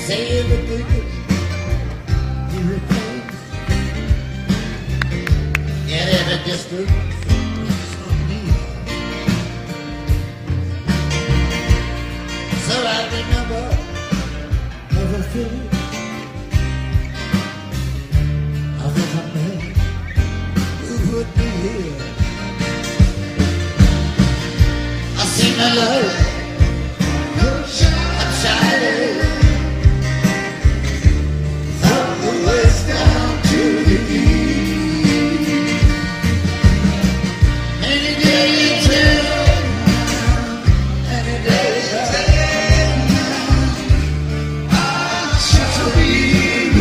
say everything he replied. And every distance from me. So I remember everything of a man who would be here. I see my life shining from the west down to the east. Any day you turn, any day you turn, I shall be.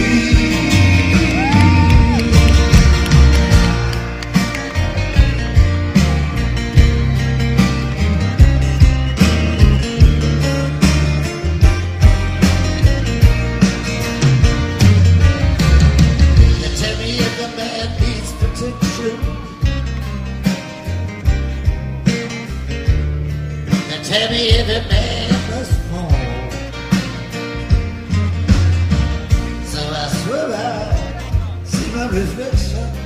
Tell me if a man must fall. So I swear I see my reflection